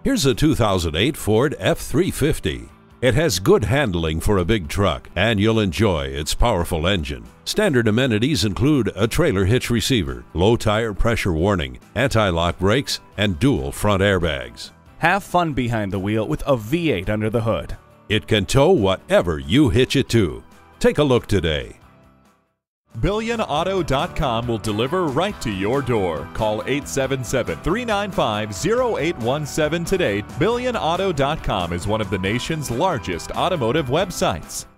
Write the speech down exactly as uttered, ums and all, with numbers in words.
Here's a two thousand eight Ford F three fifty. It has good handling for a big truck, and you'll enjoy its powerful engine. Standard amenities include a trailer hitch receiver, low tire pressure warning, anti-lock brakes, and dual front airbags. Have fun behind the wheel with a V eight under the hood. It can tow whatever you hitch it to. Take a look today. billion auto dot com will deliver right to your door. Call eight seven seven, three nine five, zero eight one seven today. billion auto dot com is one of the nation's largest automotive websites.